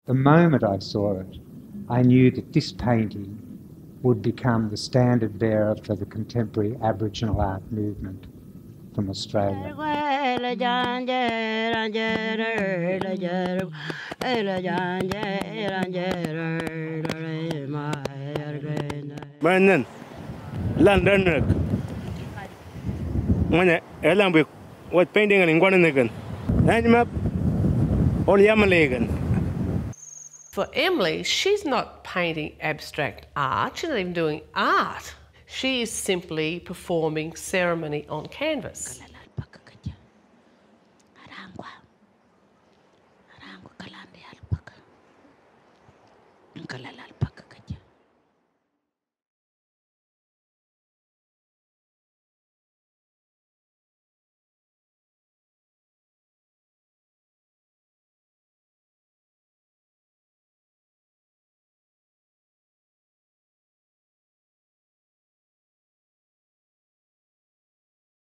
The moment I saw it, I knew that this painting would become the standard bearer for the contemporary Aboriginal art movement from Australia. London, when I what painting in Guananegan, and map or Yamalegan. For Emily, she's not painting abstract art, she's not even doing art. She is simply performing ceremony on canvas.